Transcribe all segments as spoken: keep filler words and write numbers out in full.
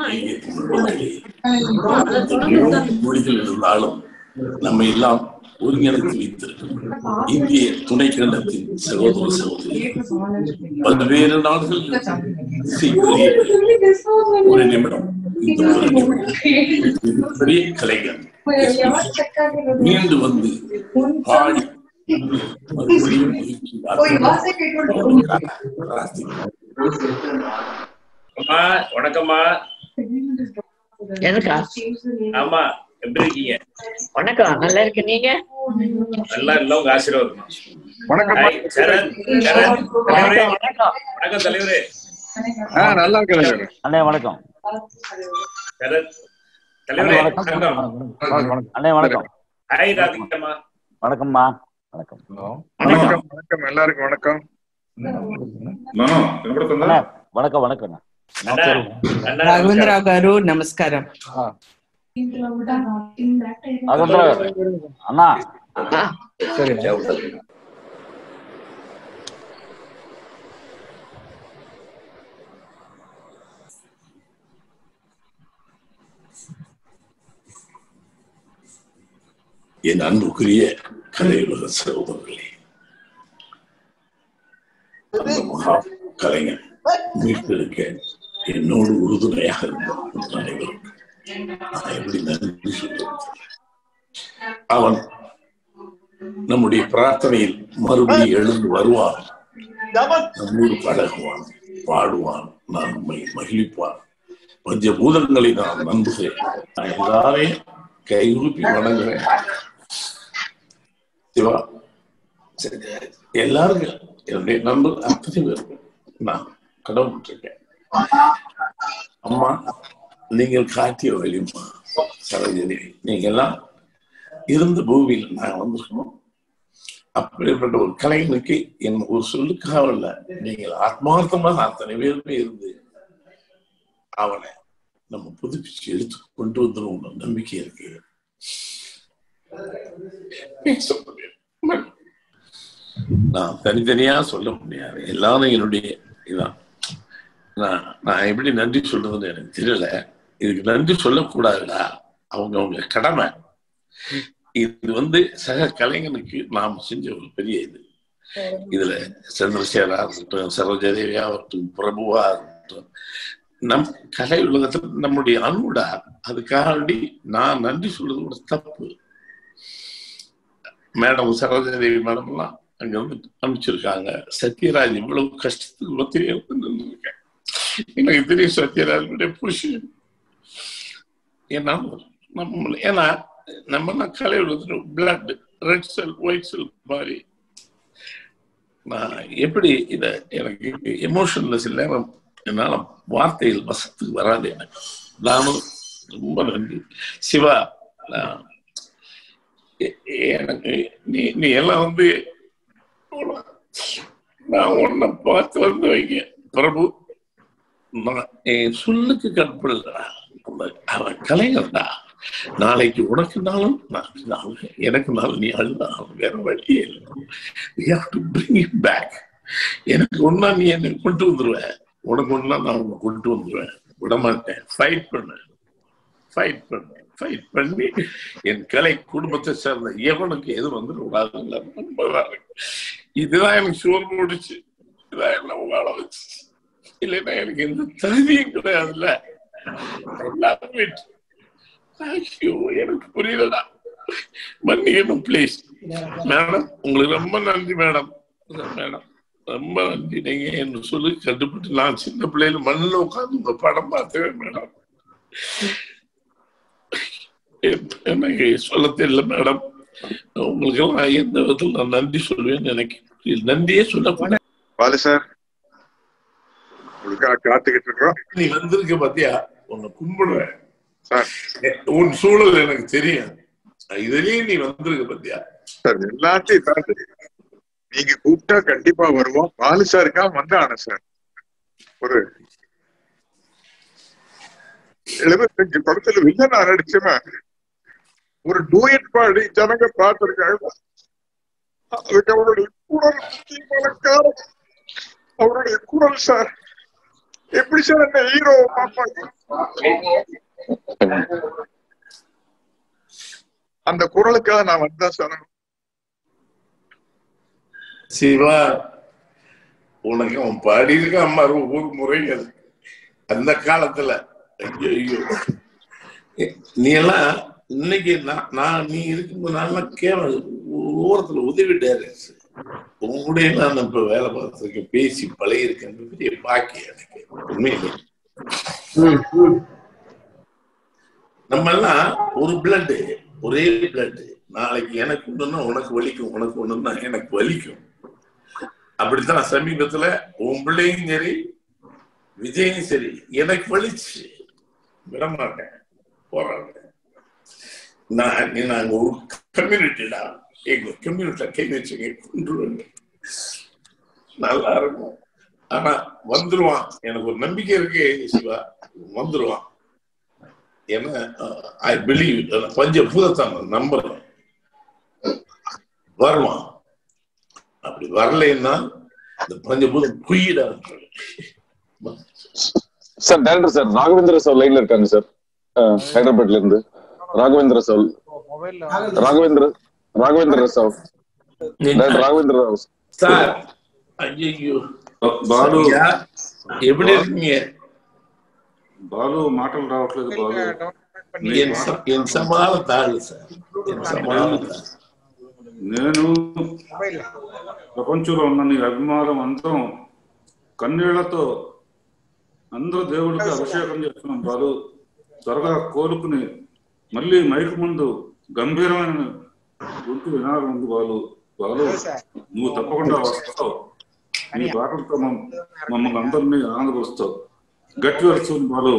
மொழிகள் இருந்தாலும் நம்ம எல்லாம் ஒருங்கிணைத்து வைத்திருக்கிறோம். இந்திய துணை கண்டத்தின் சகோதர சகோதரி பல்வேறு நாடுகள் ஒரு நிமிடம் இந்த ஒரு நிமிடம் பெரிய கலைஞர் மீண்டு வந்து பாடி வணக்கம்மா. எனக்கா? ஆமா, எப்படி இருக்கீங்க? வணக்கம், நல்லா இருக்கு. நீங்க? நல்லா இல்ல, உங்க ஆசீர்வாதம். வணக்கம் வணக்கம் தலைவரே. நல்லா இருக்கு அண்ணே. வணக்கம் தலைவரே. அண்ணே. வணக்கம். ஹாய் ராதிகம்மா. வணக்கம்மா. வணக்கம். வணக்கம் வணக்கம் எல்லாருக்கும் வணக்கம். வணக்கம் வணக்கம் రాఘవేంద్రరావు గారు నమస్కారం. అన్నా సరే. என் அன்புக்குரிய கலையுலக சகோதரர்களே, அந்த மகா கலைஞன் மீட்டெடுக்க என்னோடு உறுதுணையாக இருந்த அனைவரும் நான் எப்படி நன்றி சொல்லுவேன். அவன் நம்முடைய பிரார்த்தனையில் மறுபடியும் எழுந்து வருவான், நம்மோடு பழகுவான், பாடுவான், நான் நம்மை மகிழ்ப்பான். பஞ்சபூதங்களை நான் நம்புகிறேன். நான் எல்லாரையும் கைகுலுப்பி வணங்குறேன். சிவா, எல்லாருக்கும் என்னுடைய நண்பர் அத்தனை பேருக்கும் நான் கடவுள்கிட்டேன். அம்மா, நீங்கள் காட்டிய வழிமா சரோஜினி, நீங்க எல்லாம் இருந்த பூமியில் நாங்கள் வந்திருக்கோம். அப்படிப்பட்ட ஒரு கலைஞனுக்கு என் ஒரு சொல்லுக்காக இல்ல, நீங்கள் ஆத்மார்த்தமாக அத்தனை பேருமே இருந்து அவனை நம்ம புதுப்பிச்சு எடுத்து கொண்டு வந்துடும் நம்பிக்கை இருக்கு. நான் தனித்தனியா சொல்ல முடியாது, எல்லாரும் என்னுடைய இதான். நான் நான் எப்படி நன்றி சொல்றதுன்னு எனக்கு தெரியல. இதுக்கு நன்றி சொல்லக்கூடாதுடா, அவங்க அவங்க கடமை. இது வந்து சக கலைஞனுக்கு நாம் செஞ்ச ஒரு பெரிய இது. இதுல சந்திரசேகரா இருக்கட்டும், சரோஜாதேவியா இருக்கட்டும், பிரபுவா இருக்கட்டும், நம் கலை உலகத்துல நம்முடைய அன்புடா. அதுக்காக நான் நன்றி சொல்றது கூட தப்பு. மேடம் சரோஜாதேவி மேடம் எல்லாம் அங்க வந்து அனுப்பிச்சிருக்காங்க. சத்யராஜ் இவ்வளவு கஷ்டத்துக்கு ஒத்திரியா இருக்கேன். எனக்கு தெரியும் சத்யராஜனுடைய புருஷன். ஏன்னா நம்ம ஏன்னா நம்ம கலை உலகத்துல blood, red cell, white cell மாதிரி நான் எப்படி இத எனக்கு எமோஷன்லெஸ் இல்லை, என்னால வார்த்தைகள் வசத்துக்கு வராது எனக்கு. நானும் ரொம்ப நன்றி சிவா. எனக்கு நீ நீ எல்லாம் வந்து நான் உன்னை பார்த்து வந்து வைங்க பிரபு. நான் என் சொல்லுக்கு கற்படா, அவன் கலைஞர்டா. நாளைக்கு உனக்கு நாளும் எனக்கு நாள் நீ அழுதான் வேற வழியே இல்லை. எனக்கு ஒன்னா நீ என்னை கொண்டு வந்துருவேன், உனக்கு ஒன்னா நான் உன்னை கொண்டு வந்துருவேன். விடமாட்டேன். ஃபைட் பண்ண ஃபைட் பண்ண ஃபைட் பண்ணி என் கலை குடும்பத்தை சேர்ந்த எவனுக்கு எது வந்து விடாதுங்களா. இதுதான் எனக்கு சோறு முடிச்சு, இதான் என்ன வாழ வச்சு. இல்லைன்னா எனக்கு எந்த தகுதியும் கிடையாதுல்ல. எனக்கு புரியலடா, மன்னிக்கணும் பிளீஸ். மேடம் உங்களுக்கு ரொம்ப நன்றி மேடம். மேடம் ரொம்ப நன்றி. நீங்க என்ன சொல்லி கண்டுபிட்டு நான் சின்ன பிள்ளைல மண்ணில் உட்காந்து உங்க படம் பார்த்தேன் மேடம். எனக்கு சொல்ல தெரியல மேடம். உங்களுக்கு எல்லாம் எந்த விதத்தில் நான் நன்றி சொல்வேன்னு எனக்கு நன்றியே சொல்ல பாலு சார் காத்துக்கிட்டு இருக்கோம். நீ வந்திருக்க பாத்தியா, உன்னை கும்பிடுவேன் சார். உன் சூழல் எனக்கு தெரியும், இதுலயும் நீ வந்திருக்க பாத்தியா சார். எல்லாத்தையும் தாண்டி நீங்க கூப்பிட்டா கண்டிப்பா வருவோம். பாலு சாருக்கா வந்தான சார். ஒரு எழுபத்தஞ்சு படத்துல வில்லனா நடிச்சவன் ஒரு டூயட் பாடி ஜனங்க பார்த்திருக்காங்க. அதுக்கு அவருடைய குரல் முக்கியமான காரணம். அவருடைய குரல் சார் எப்படி சார் அந்த ஹீரோ பாப்பாங்க? அந்த குரலுக்காக நான் வந்தா சார். சிவா, உனக்கு அவன் பாடி இருக்க அம்மா ஒரு முறை அந்த காலத்துல. ஐயோ, நீ எல்லாம் இன்னைக்கு நான் நீ இருக்கும்போது நான் கேவல ஓரத்துல உதவிட்டாரு. உங்களுடைய நான் இப்ப வேலை பார்த்துருக்க பேசி பழகி இருக்கேன். பெரிய பாக்கியம் எனக்கு உண்மையிலே. நம்ம எல்லாம் ஒரு பிளட்டு, ஒரே பிளட்டு. நாளைக்கு எனக்கு ஒண்ணுன்னா உனக்கு வலிக்கும், உனக்கு ஒண்ணுன்னா எனக்கு வலிக்கும். அப்படித்தான் சமீபத்துல உன் பிள்ளையும் சரி விஜயும் சரி எனக்கு வலிச்சு விடமாட்டேன், போராடுறேன். நான் நாங்க ஒரு கம்யூனிட்டிடா, எங்க கம்யூனிட்டில கை வச்சுங்க கொண்டுருவாங்க, நல்லா இருக்கும். ஆனா வந்துருவான், எனக்கு ஒரு நம்பிக்கை இருக்கு சிவா, வந்துருவான். ஏன்னா ஐ பிலீவ், பஞ்சபூதத்தான் நம்புறேன், வருவான். அப்படி வரலைன்னா இந்த பஞ்சபூதம் குயிடா. Sir director sir Raghavendra sir லைன்ல இருக்காங்க சார், ஹைதராபாத்ல இருந்து. Raghavendra sir, Raghavendra Raghavendra sir, Raghavendra sir. ஐயோ బాలు, எப்படி இருக்கீங்க? బాలు మాటలు రావట్లేదు బాలు. என் சமாள தாழ் சார், என் சமாள தாழ். నేను ప్రపంచంలో ఉన్న నీ అభిమానం అందరం కన్నీళ్లతో అందరూ దేవుడికి అభిషేకం చేస్తున్నాం బాలు. త్వరగా కోలుకుని మళ్ళీ మైకు ముందు గంభీరమైన గొంతు వినాలి ఉంది బాలు. బాలు, నువ్వు తప్పకుండా వస్తావు, నీ పాటలతో మమ్మల్ని అందరినీ ఆనందపరుస్తావు. గట్టి వస్తుంది బాలు.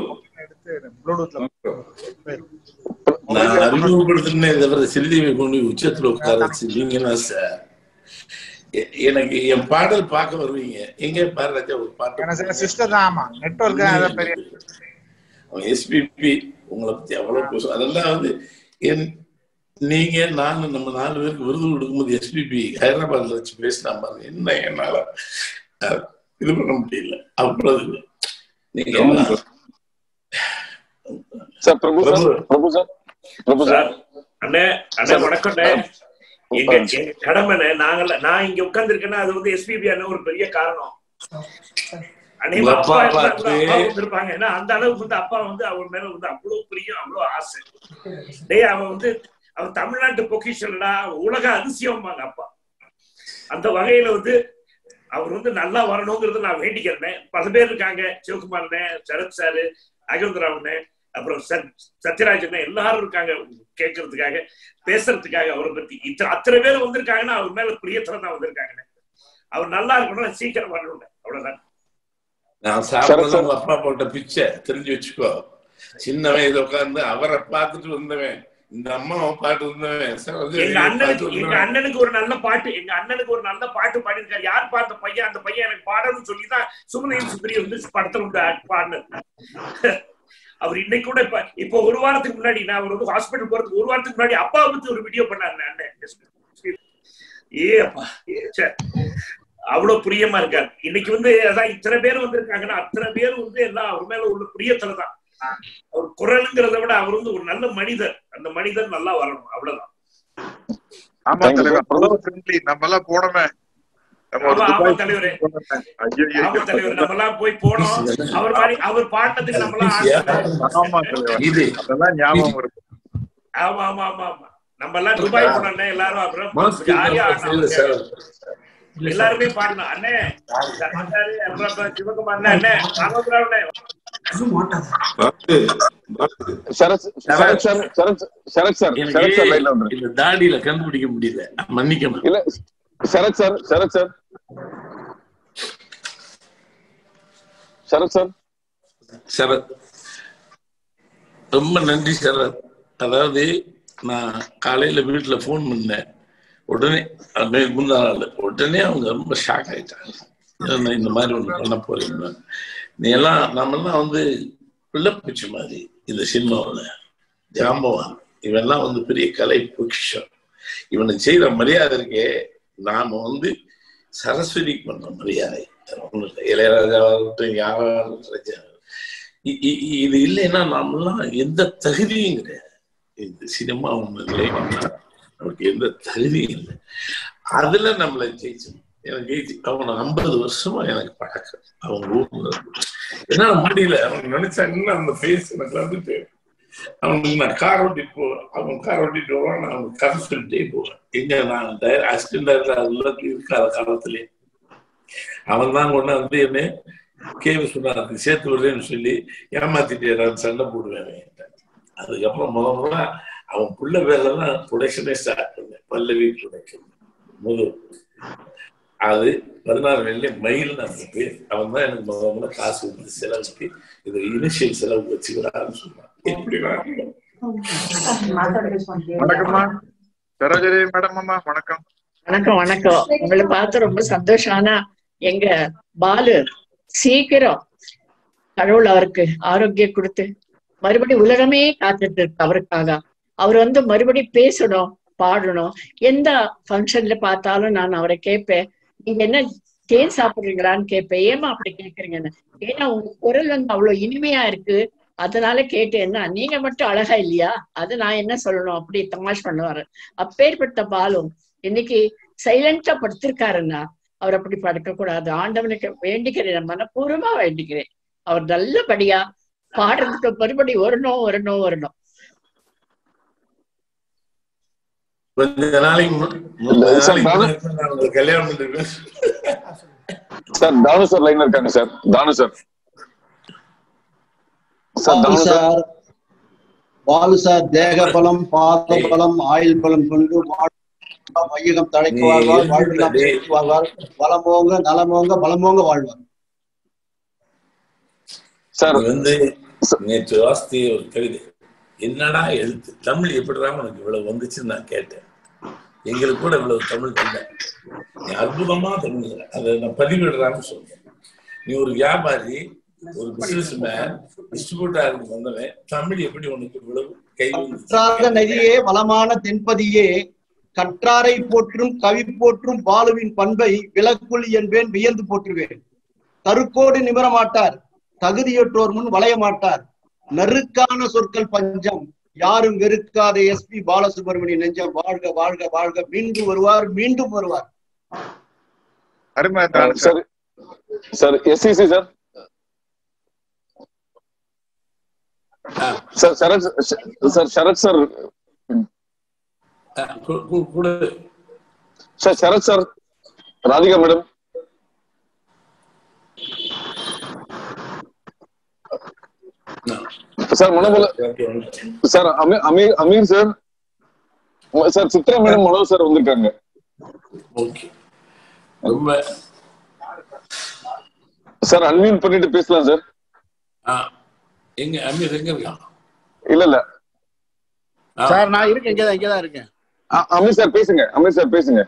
நான் அறிமுகப்படுத்தினே தவிர சிறிதேவி கொண்டு உச்சத்துல உட்கார வச்சிருக்கீங்கன்னா சார், எனக்கு என் பாடல் பார்க்க வருவீங்க. எங்க பாடுறாச்சா ஒரு பாட்டு எஸ்பிபி உங்களை பத்தி அவ்வளவு பேசும். அதெல்லாம் வந்து என் நீங்க நானும் நம்ம நாலு பேருக்கு விருது கொடுக்கும்போது எஸ்பிபி ஹைதராபாத்ல வச்சு பேசினா பாருங்க, என்ன என்னால இது பண்ண முடியல. அவ்வளவு நீங்க sir Prabhu sir, Prabhu sir, Prabhu sir. அண்ணே அண்ணே வணக்கம்ண்ணே. எங்க எங்க கடமைண்ணே. நாங்கல்ல, நான் இங்க உட்கார்ந்து இருக்கேன்னா அது வந்து எஸ்பிபி அண்ணன் ஒரு பெரிய காரணம். அண்ணே அப்பா இருப்பாங்க. ஏன்னா அந்த அளவுக்கு வந்து அப்பா வந்து அவர் மேல வந்து அவ்வளவு பிரியம், அவ்வளவு ஆசை. டேய் அவன் வந்து அவன் தமிழ்நாட்டு பொக்கிஷன்டா, உலக அதிசயம்பாங்க அப்பா. அந்த வகையில வந்து அவர் வந்து நல்லா வரணுங்கிறது நான் வேண்டிக்கிறேன். பல பேர் இருக்காங்க, சிவகுமார்ண்ணே, சரத் சாரு, அகேந்திராவுண்ணே, அப்புறம் சத்யராஜன், எல்லாரும் இருக்காங்க கேட்கறதுக்காக, பேசுறதுக்காக. அவரை பத்தி இத்தனை அத்தனை பேர் வந்திருக்காங்கன்னா அவர் மேல பிரியத்துல தான் வந்திருக்காங்க. அவர் நல்லா இருக்கணும், சீக்கிரம் வரணும், அவ்வளவுதான். நான் சாப்பிட அப்பா போட்ட பிச்சை தெரிஞ்சு வச்சுக்கோ. சின்ன வயதுல உட்கார்ந்து அவரை பார்த்துட்டு வந்தவன், இந்த அம்மாவை பாட்டு வந்தவன். எங்க அண்ணனுக்கு எங்க அண்ணனுக்கு ஒரு நல்ல பாட்டு எங்க அண்ணனுக்கு ஒரு நல்ல பாட்டு பாடிருக்காரு. யார் பார்த்த பையன்? அந்த பையன் எனக்கு பாடணும்னு சொல்லிதான் சுமனையும் சுந்தரி வந்து படத்துல பாடினது. அவர் இன்னைக்கு கூட இப்ப இப்போ ஒரு வாரத்துக்கு முன்னாடி, நான் அவர் வந்து ஹாஸ்பிட்டல் போறதுக்கு ஒரு வாரத்துக்கு முன்னாடி அப்பாவை பத்தி ஒரு வீடியோ பண்ணாரு அண்ணன். ஏ அப்பா, அவ்வளவு பிரியமா இருக்காரு. இன்னைக்கு வந்து அதான் இத்தனை பேர் வந்திருக்காங்கன்னா அத்தனை பேர் வந்து எல்லாம் அவர் மேல உள்ள பிரியத்துலதான். அவர் குரலுங்கிறத விட அவர் வந்து ஒரு நல்ல மனிதர். அந்த மனிதர் நல்லா வரணும், அவ்வளவுதான். ஆமா தலைவர், நம்ம எல்லாம் போனோமே. ஆமா தலைவரே, ஆமா தலைவர், நம்ம எல்லாம் போய் போனோம். அவர் மாதிரி அவர் பாட்டத்துக்கு நம்ம ஆமா ஆமா ஆமா ஆமா நம்ம எல்லாம் துபாய் போனோம் எல்லாரும். அப்புறம் ஜாலியா எல்லாருமே பாடணும். அண்ணே சிவகுமார் அண்ணே, ராமபுராவண்ணே, தாடியில கண்டுபிடிக்க முடியல, மன்னிக்கணும். இல்ல Sarath sir, Sarath sir, Sarath sir, Sarath ரொம்ப நன்றி சரத். அதாவது நான் காலையில வீட்டுல போன் பண்ணேன், உடனே முந்தா நாள் உடனே அவங்க ரொம்ப ஷாக் ஆயிட்டாங்க. இந்த மாதிரி ஒண்ணு பண்ண போறீங்க நீ எல்லாம், நம்ம எல்லாம் வந்து பிள்ளைப்பூச்சி மாதிரி இந்த சினிமாவில். ஜாம்பவான் இவெல்லாம் வந்து பெரிய கலை பொக்கிஷம். இவனுக்கு செய்யற மரியாதை இருக்கே, நாம வந்து சரஸ்வதிக்கு பண்ற மரியாதை இளையராஜாவாகட்டும் யாராகட்டும் இது இல்லைன்னா நம்மளாம் எந்த தகுதியும் கிடையாது. இந்த சினிமா ஒண்ணு நமக்கு எந்த தகுதியும் இல்லை. அதுல நம்மளை ஜெயிச்சோம். எனக்கு ஜெயிச்சு அவங்க ஐம்பது வருஷமா எனக்கு பழக்கம். அவங்க ஊர்ல என்னால முடியல. அவங்க நினைச்சாங்கன்னா அந்த ஃபேஸ் எனக்கு வந்துட்டு அவனுக்கு நான் கார் ஓட்டிட்டு போவேன். அவன் கார் ஓட்டிட்டு போவான், நான் அவனுக்கு கதை சொல்லிட்டே போவேன். எங்க நான் அசிஸ்டன்ட் டைரக்டர் அதுல இருக்காத காலத்திலே அவன் தான் கொண்டு வந்து என்ன கேவி சொன்னாருக்கு சேர்த்து விடுறேன்னு சொல்லி ஏமாத்திட்டு சண்டை போடுவேன். அதுக்கப்புறம் முத முத அவன் புள்ள பேர்லாம் ப்ரொடக்ஷனே ஸ்டார்ட் பண்ணேன். பல்லவி ப்ரொடக்ஷன் முதல் அது பதினாறு வெள்ளி மயில்னு அந்த பேர். அவன் தான் எனக்கு முத முத காசு வந்து செலவுக்கு இது இனிஷியல் செலவு வச்சுக்கிறான்னு சொன்னான். எப்படி வணக்கம்மா சரோஜரி மேடம். அம்மா வணக்கம். வணக்கம் வணக்கம். உங்களை பார்த்து ரொம்ப சந்தோஷம். ஆனா எங்க பாலு சீக்கிரம் கடவுள் அவருக்கு ஆரோக்கியம் கொடுத்து மறுபடி உலகமே காத்துட்டு இருக்கு அவருக்காக. அவர் வந்து மறுபடி பேசணும், பாடணும். எந்த ஃபங்க்ஷன்ல பார்த்தாலும் நான் அவரை கேட்பேன், நீங்க என்ன தேன் சாப்பிடுறீங்களான்னு கேட்பேன். ஏமா அப்படி கேட்கறீங்கன்னு. ஏன்னா உங்க குரல் வந்து அவ்வளவு இனிமையா இருக்கு, அதனால கேட்டேன்னா நீங்க மட்டும் அழகா இல்லையா, அது நான் என்ன சொல்லணும் அப்படி தமாஷ் பண்ணுவாரு. அப்பேற்பட்ட பாலும் இன்னைக்கு சைலண்டா படுத்திருக்காருன்னா அவர் அப்படி படுக்க கூடாது. ஆண்டவனுக்கு வேண்டிக்கிறேன், மனப்பூர்வமா வேண்டிக்கிறேன். அவர் நல்லபடியா பாடுறதுக்கு மறுபடி வரணும் வரணும் வரணும். கொஞ்ச நாளைக்கு கல்யாணம் பண்ணிருக்கேன் சார். தானு சார் லைன்ல இருக்காங்க சார். தானு சார். சார் பாலு சார் தேக பலம், பாத பலம், ஆயுள் பலம் கொண்டு மையகம் தடைக்கு வாழ்வார், வாழ்வெல்லாம் சேர்த்து வாழ்வார், வளமோங்க நலமோங்க பலமோங்க வாழ்வார். சார் வந்து நேற்று வாஸ்தி ஒரு கவிதை, என்னடா எழுத்து தமிழ் எப்படிடா உனக்கு இவ்வளவு வந்துச்சுன்னு நான் கேட்டேன். எங்களுக்கு கூட இவ்வளவு தமிழ் இல்லை, நீ அற்புதமா தமிழ் அதை நான் பதிவிடுறான்னு சொல்றேன். நீ ஒரு வியாபாரி, ஒரு பிசினஸ் மேன், டிஸ்ட்ரிபியூட்டருக்கு வந்தவன், தமிழ் எப்படி உனக்கு இவ்வளவு கை வந்து நதியே வளமான தென்பதியே கற்றாரை போற்றும் கவி போற்றும் பாலுவின் பண்பை விலக்குள் என்பேன் வியந்து போற்றுவேன். கருக்கோடு நிமிர மாட்டார், தகுதியற்றோர் முன் வளைய மாட்டார், நறுக்கான சொற்கள் பஞ்சம் யாரும் வெறுக்காத எஸ் பி பாலசுப்ரமணியன் நெஞ்சம் வாழ்க வாழ்க வாழ்க. மீண்டும் வருவார், மீண்டும் வருவார். Sir sir SCC sir sir Sarath sir Sarath sir sir Sarath sir Radhika madam sir Manobala sir Aamir Aamir sir sir Chitra madam Mano sir வந்திருக்காங்க. சார் அன்மியூட் பண்ணிட்டு பேசலாம் சார். எங்க அமீர் எங்க இருக்கான்? இல்ல இல்ல சார் நான் இருக்கேன், இங்கதான் இங்கதான் இருக்கேன். அமீர் சார் பேசுங்க. அமீர் சார் பேசுங்க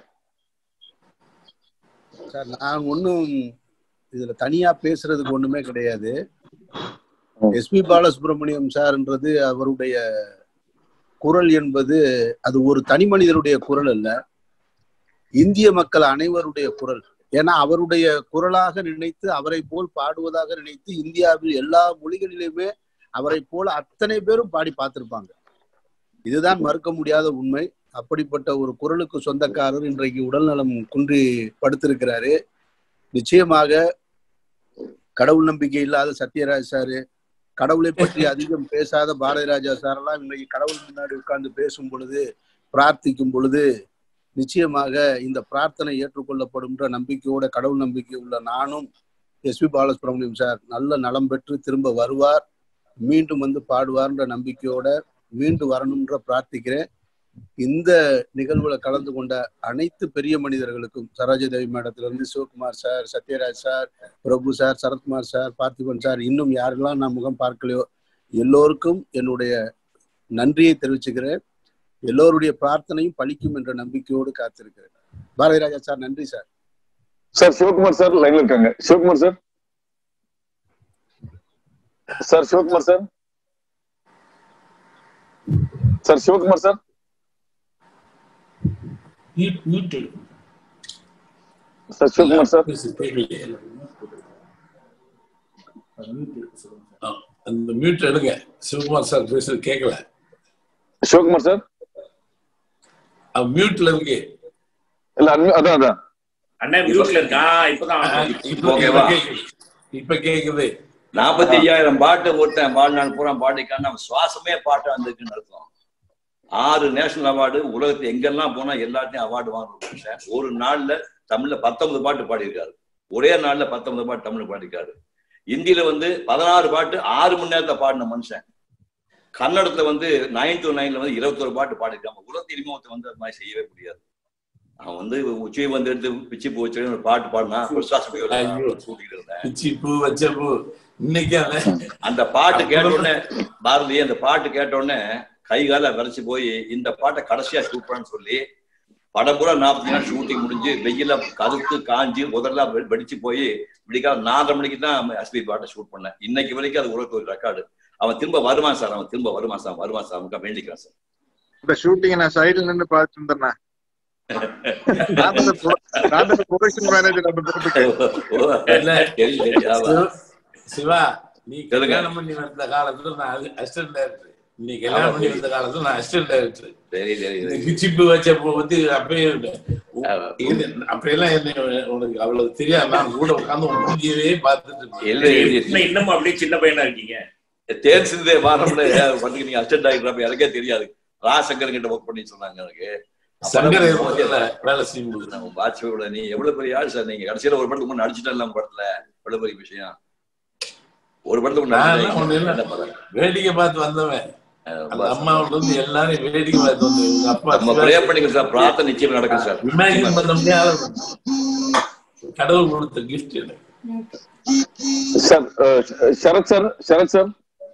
சார். நான் ஒன்னும் இதுல தனியா பேசுறதுக்கு ஒண்ணுமே கிடையாது. எஸ் பி பாலசுப்ரமணியம் சார்ன்றது அவருடைய குரல் என்பது அது ஒரு தனி மனிதருடைய குரல் அல்ல, இந்திய மக்கள் அனைவருடைய குரல். ஏன்னா அவருடைய குரலாக நினைத்து அவரை போல் பாடுவதாக நினைத்து இந்தியாவில் எல்லா மொழிகளிலுமே அவரை போல அத்தனை பேரும் பாடி பார்த்திருப்பாங்க. இதுதான் மறுக்க முடியாத உண்மை. அப்படிப்பட்ட ஒரு குரலுக்கு சொந்தக்காரர் இன்றைக்கு உடல்நலம் குன்றி படுத்திருக்கிறாரு. நிச்சயமாக கடவுள் நம்பிக்கை இல்லாத சத்யராஜ் சாரு, கடவுளை பற்றி அதிகம் பேசாத பாரதி ராஜா சாரெல்லாம் இன்னைக்கு கடவுள் முன்னாடி உட்கார்ந்து பேசும் பொழுது, பிரார்த்திக்கும் பொழுது நிச்சயமாக இந்த பிரார்த்தனை ஏற்றுக்கொள்ளப்படும்ன்ற நம்பிக்கையோட, கடவுள் நம்பிக்கை உள்ள நானும் எஸ் பி பாலசுப்ரமணியம் சார் நல்ல நலம் பெற்று திரும்ப வருவார், மீண்டும் வந்து பாடுவார்ன்ற நம்பிக்கையோட மீண்டு வரணும்ன்ற பிரார்த்திக்கிறேன். இந்த நிகழ்வுல கலந்து கொண்ட அனைத்து பெரிய மனிதர்களுக்கும், சரோஜதேவி மேடத்திலிருந்து Sivakumar sir, Sathyaraj sir, Prabhu sir, Sarathkumar sir, Parthiban sir, இன்னும் யாரெல்லாம் நான் முகம் பார்க்கலையோ எல்லோருக்கும் என்னுடைய நன்றியை தெரிவிச்சுக்கிறேன். எல்லோருடைய பிரார்த்தனையும் பலிக்கும் என்ற நம்பிக்கையோடு காத்திருக்கிறேன். பாரதி ராஜா சார் நன்றி சார். சார் சிவகுமார் சார் லைன்ல இருக்காங்க. Sivakumar sir sir Sivakumar sir sir Sivakumar sir sir Sivakumar sir அந்த மியூட் எடுங்க. சிவகுமார் சார் பேசுறது கேட்கல. சிவகுமார் சார் மியூட்ல இருக்கு. இல்ல அதான் அதான் அண்ணா மியூட்ல இருக்கா? இப்பதான் இப்ப கேக்குது. நாற்பத்தி ஐயாயிரம் பாட்டு ஒருத்தன் வாழ்நாள் பூரா பாடிக்கான சுவாசமே பாட்டு வந்திருக்குன்னு அர்த்தம். ஆறு நேஷனல் அவார்டு, உலகத்து எங்கெல்லாம் போனா எல்லாத்தையும் அவார்டு வாங்க. ஒரு நாள்ல தமிழ்ல பத்தொன்பது பாட்டு பாடியிருக்காரு. ஒரே நாள்ல பத்தொன்பது பாட்டு தமிழ் பாடியிருக்காரு. இந்தியில வந்து பதினாறு பாட்டு ஆறு மணி நேரத்தை பாடின மனுஷன். கன்னடத்துல வந்து நைன் டு நைன்ல வந்து இருபத்தொரு பாட்டு பாடிருக்காங்க. உலகத்து இனிமத்தை வந்து அது மாதிரி செய்யவே முடியாது. அவன் வந்து உச்சியை வந்து எடுத்து பிச்சி பூ வச்சு ஒரு பாட்டு பாடினா அந்த பாட்டு கேட்டோடனே பாரதி அந்த பாட்டு கேட்டோடனே கை கால விரைச்சு போய் இந்த பாட்டை கடைசியா ஷூட் பண்ணு சொல்லி படம் பூரா நாற்பத்தி நாள் ஷூட்டிங் முடிஞ்சு வெயில கருத்து காஞ்சி முதல்லாம் வெடிச்சு போய் விடிக்கால நாலரை மணிக்கு தான் எஸ்பி பாட்டை ஷூட் பண்ணேன். இன்னைக்கு வரைக்கும் அது உலகத்து ஒரு ரெக்கார்டு. அவன் திரும்ப வருவான் சார், அவன் திரும்ப வருவான் சார், வருவான் சார், அவனுக்கு வேண்டிக்கிறான் சார். இந்த ஷூட்டிங் நான் சைடுல நின்று பார்த்துட்டு இருந்தேன். சிவா, நீ கல்யாணம் பண்ணி வந்த காலத்துல நான் அசிஸ்டன்ட் டைரக்டர், நீ கல்யாணம் பண்ணி வந்த காலத்துல நான் அசிஸ்டன்ட் டைரக்டர். கிச்சிப்பு வச்சப்போ வந்து அப்பயே அப்படியெல்லாம் என்ன உனக்கு அவ்வளவு தெரியாது. நான் கூட உட்காந்து மூஞ்சியவே பார்த்துட்டு இன்னமும் அப்படியே சின்ன பையனா இருக்கீங்க. தேர் சிந்தே வாரம்ல வந்து நீங்க அசிஸ்டன்ட் டைரக்டர் எனக்கே தெரியாது. ராசங்கர் கிட்ட ஒர்க் பண்ணி சொன்னாங்க. எனக்கு வாட்ச்மேனோட நீ எவ்வளவு பெரிய ஆள் சார். நீங்க கடைசியில ஒரு படத்துக்கு முன்னாடி நடிச்சுட்டேன் படத்துல. எவ்வளவு பெரிய விஷயம். ஒரு படத்துக்கு வேடிக்கை பார்த்து வந்தவன். அம்மாவோட வந்து எல்லாரும் வேடிக்கை பார்த்து வந்து அப்பா ப்ரே பண்ணிக்க சார். பிரார்த்தனை நிச்சயம் நடக்கும் சார். இமேஜின் பண்ண முடியாத கடவுள் கொடுத்த கிஃப்ட் எனக்கு. Sir Sarath sir Sarath sir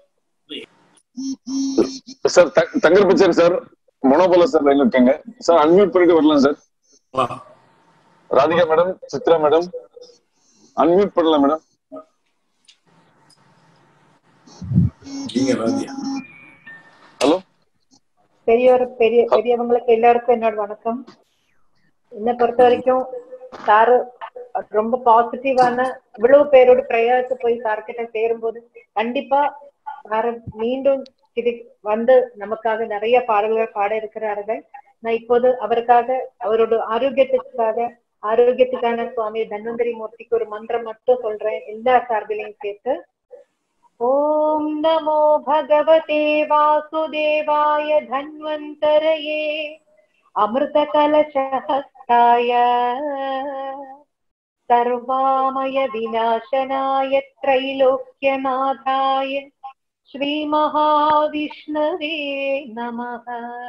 sir Thangar Bachan sir Manobala sir லைன்ல இருக்காங்க சார். அன்மியூட் பண்ணிட்டு வரலாம் sir. Radhika madam, Chitra madam unmute பண்ணலாம் மேடம். ஹலோ. பெரியவர் பெரிய பெரியவங்களுக்கு எல்லாருக்கும் என்னோட வணக்கம். என்னை பொறுத்த வரைக்கும் சாரு ரொம்ப பாசிட்டிவான இவ்வளவு பேரோட பிரயாசம் போய் சார்கிட்ட சேரும்போது கண்டிப்பா சார மீண்டும் இது வந்து நமக்காக நிறைய பாடல்கள் பாட இருக்கிறார்கள். நான் இப்போது அவருக்காக அவரோட ஆரோக்கியத்துக்காக ஆரோக்கியத்துக்கான சுவாமி தன்வந்தரி மூர்த்திக்கு ஒரு மந்திரம் மட்டும் சொல்றேன், எல்லா சார்பிலையும் சேர்த்து. ஓம் நமோ பகவதே வாசுதேவாய தன்வந்தரயே அமிர்த கலசஹஸ்தாய சர்வாமய விநாசனாய த்ரைலோக்கியநாதாய ஸ்ரீ மகாவிஷ்ணவே நமஹ.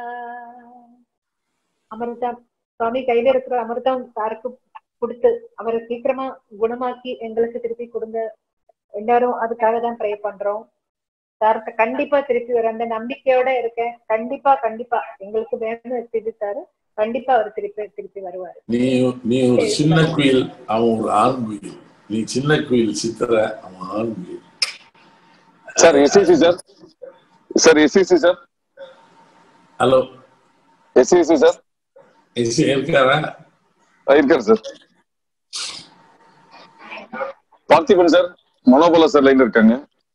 அமிர்தம் சுவாமி கையில இருக்கிற அமிர்தம் சாருக்கு கொடுத்து அவரை சீக்கிரமா குணமாக்கி எங்களுக்கு திருப்பி கொடுங்க. எல்லாரும் அதுக்காக தான் ப்ரே பண்றோம். சார்கிட்ட கண்டிப்பா திருப்பி வர அந்த நம்பிக்கையோட இருக்கேன். கண்டிப்பா கண்டிப்பா எங்களுக்கு வேணும் எஸ்பிபி சார். கண்டிப்பா அவர் திருப்பி திருப்பி வருவாரு. நீ நீ ஒரு சின்ன குயில், அவன் ஒரு ஆண் குயில். நீ சின்ன குயில் சித்திர, அவன் ஆண் குயில். Sir SCC sir sir SCC sir hello SCC sir SC இருக்காரா? இருக்காரு sir. Parthiban sir Manobala sir லைன்ல இருக்காங்க.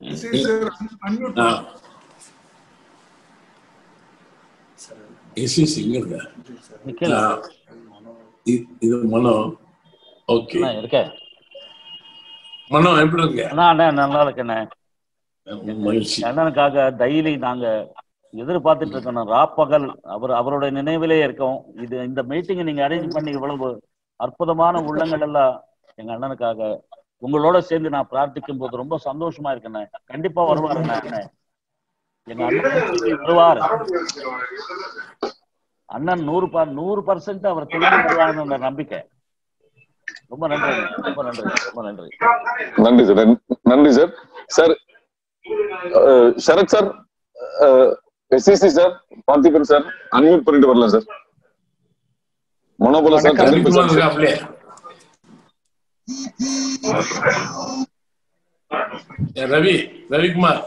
இது மனோ. ஓகே மனோ எப்படி இருக்கு? நல்லா இருக்கேண்ணே. அண்ணனுக்காக டெய்லி நாங்க எதிர்பார்த்துட்டு இருக்கோம். ராப்பகல் அவர் அவருடைய நினைவிலே இருக்கோம். இது இந்த மீட்டிங்கை நீங்க அரேஞ்ச் பண்ணி இவ்வளவு அற்புதமான உள்ளங்கள் எல்லாம் எங்க அண்ணனுக்காக உங்களோட சேர்ந்து நான் பிரார்த்திக்கும் போது ரொம்ப சந்தோஷமா இருக்கேண்ணே. கண்டிப்பா வருவாரு அண்ணன். எங்க அண்ணன் வருவார். அண்ணன் நூறு நூறு பர்சன்ட் அவர் திரும்பி வருவாருன்ற நம்பிக்கை. ரொம்ப நன்றி, ரொம்ப நன்றி, ரொம்ப நன்றி. நன்றி சார், நன்றி sir. Sir Sarath sir, SCC sir, Parthiban sir unmute பண்ணிட்டு வரலாம் sir. Manobala sir, Ravi Ravikumar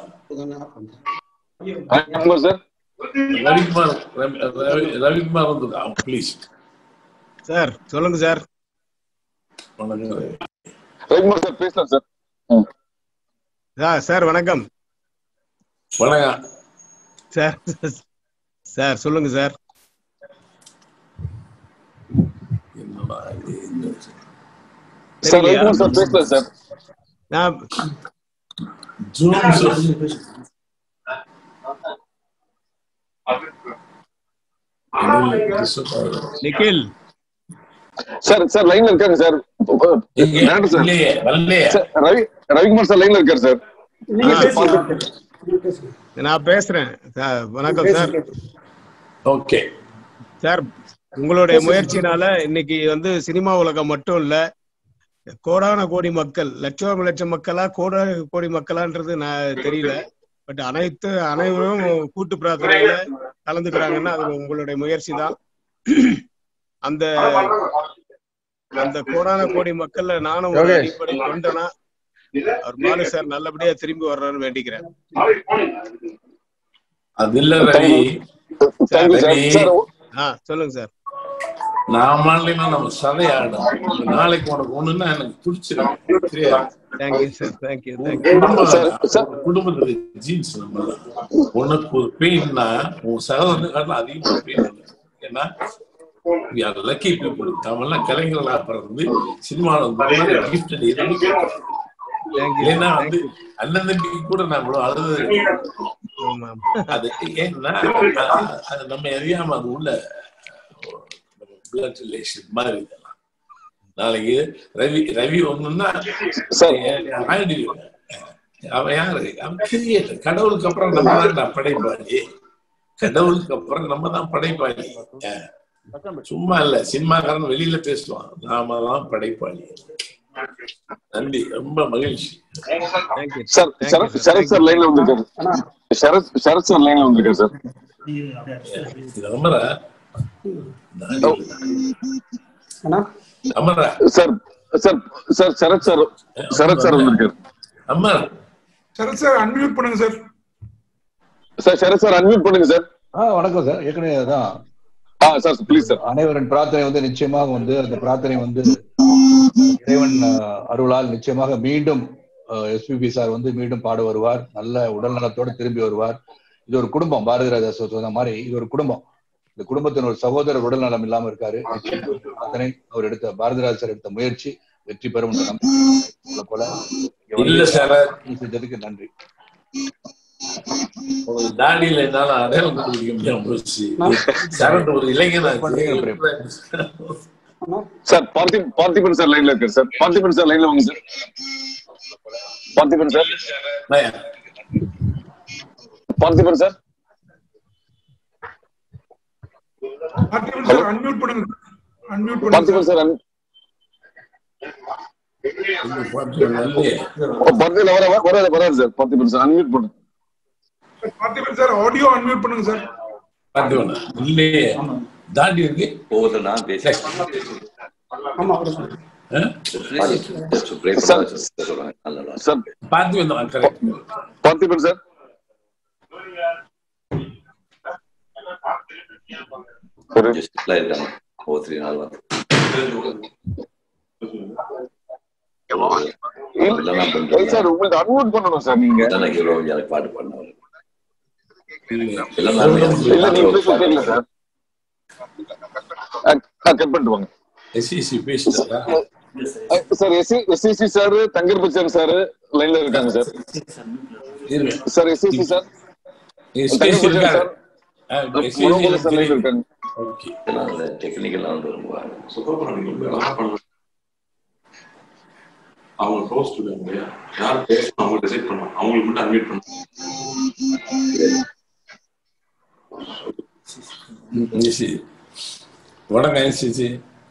sir Ravikumar Ravikumar வந்து ப்ளீஸ் சார் சொல்லுங்க சார். ரவிக்குமார் சார் பேசலாம் சார். சார் வணக்கம். வணக்கம் சார். சார் சொல்லுங்க சார். சார் ரவிக்குமார் சார் பேசலாம் சார். நான் நிக்கில் சார் சார் லைன்ல இருக்காங்க சார். ரவி ரவிக்குமார் சார் லைன்ல இருக்காரு சார். நான் பேசுறேன். வணக்கம் சார். ஓகே சார், உங்களுடைய முயற்சினால இன்னைக்கு வந்து சினிமா உலகம் மட்டும் இல்ல, கோடான கோடி மக்கள், லட்சம் லட்சம் மக்களா கோடான கோடி மக்களான்றது நான் தெரியல, பட் அனைத்து அனைவரும் கூட்டு பிரார்த்தனையில கலந்துக்கிறாங்கன்னா அது உங்களுடைய முயற்சி தான். அந்த அந்த கோடான கோடி மக்கள்ல நானும் ஒரு அடிப்படை கொண்டனா அவர் பாலு சார் நல்லபடியா திரும்பி வர்றான்னு வேண்டிக்கிறேன். அது இல்ல ரவி. சொல்லுங்க சார். நாம நம்ம சதையாடும். நாளைக்கு உனக்கு ஒண்ணுன்னா எனக்கு துடிச்சிடும். குடும்பத்துக்கு ஜீன்ஸ் நம்ம உனக்கு ஒரு பெயின்னா உன் சகோதரனுக்கு அதிகமா பெயின் இல்லை. ஏன்னா லக்கி பீப்புள். நம்மெல்லாம் கலைஞர்களா பிறந்து சினிமாவில் கிஃப்ட் எதுவுமே கேட்கறோம். ஏன்னா வந்து அண்ணன் தம்பி கூட நம்மளோ அழுது அது ஏன்னா அது நம்ம அறியாம அது உள்ள பிளட் ரிலேஷன் மாதிரி இதெல்லாம். நாளைக்கு ரவி ரவி ஒண்ணுன்னா அவன் யாரு? அவன் கிரியேட்டர். கடவுளுக்கு அப்புறம் நம்ம தான் படைப்பாளி. கடவுளுக்கு அப்புறம் நம்ம தான் படைப்பாளி. சும்மா இல்ல, சினிமாக்காரன் வெளியில பேசுவான், நாம தான் படைப்பாளி. நன்றி, ரொம்ப மகிழ்ச்சி. சார் சரத் சார் லைன்ல வந்திருக்காரு. சரத் சரத் சார் லைன்ல வந்திருக்காரு sir. Amara Amara sir sir sir Sarath sir Sarath sir வந்திருக்காரு. அம்மா சரத் சார் அன்மியூட் பண்ணுங்க sir. Sir Sarath sir unmute பண்ணுங்க சார். வணக்கம் சார். ஏற்கனவே தான் சார் ப்ளீஸ் சார். அனைவரின் பிரார்த்தனை வந்து நிச்சயமாக வந்து அந்த பிரார்த்தனை வந்து இறைவன் அருளால் நிச்சயமாக மீண்டும் எஸ்பிபி சார் வந்து மீண்டும் பாட வருவார். நல்ல உடல் நலத்தோடு திரும்பி வருவார். இது ஒரு குடும்பம். பாரதி ராஜா சொன்ன மாதிரி இது ஒரு குடும்பம். இந்த குடும்பத்தின் ஒரு சகோதரர் உடல் நலம் இல்லாம இருக்காரு. அதனை அவர் எடுத்த பாரதி ராஜா சார் எடுத்த முயற்சி வெற்றி பெறும் போல செஞ்சதுக்கு நன்றி. தாடியில என்னால அடையாளம் கண்டுபிடிக்க முடியாம போச்சு. சரத் ஒரு இளைஞனா சார். பார்த்திபன் பார்த்திபன் சார் லைன்ல இருக்காரு சார். பார்த்திபன் சார் லைன்ல வாங்க sir. Parthiban sir Parthiban sir Parthiban sir unmute பண்ணுங்க. அன்மியூட் பண்ணுங்க பார்த்திபன் சார். பார்த்திபன் வர வர வராது சார். பார்த்திபன் சார் அன்மியூட் பண்ணுங்க. பார்த்திபன் சார் ஆடியோ அன்மியூட் பண்ணுங்க சார். பார்த்திபன் இல்லையே, தாடி இருக்கு. போது நான் பேசுறேன். ஆமா sir Parthiban correct. Parthiban sir sir உங்களுக்கு அன்மியூட் பண்ணணும் சார். நீங்க பாட்டு பண்ண சார். தங்கர் பச்சன் சார் லைன்ல இருக்காங்க sir. Sir SCC sir sir இருக்காங்க. டெக்னிக்கல் அவங்க ஹோஸ்ட் யார் பேசணும் அவங்க டிசைட் பண்ணுவாங்க. அவங்களுக்கு மட்டும் அன்மியூட் பண்ணுவாங்க. வணக்கம் எஸ்சிசி.